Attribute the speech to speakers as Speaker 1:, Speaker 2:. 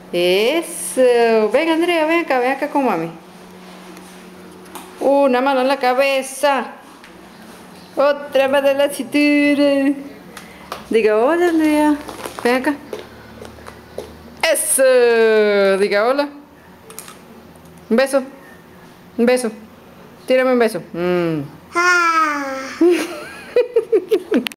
Speaker 1: Eso. Ven, Andrea, ven acá con mami. Una mano en la cabeza. Otra mano en la cintura. Diga hola, Andrea. Ven acá. Eso. Diga hola. Un beso. Un beso. Tírame un beso.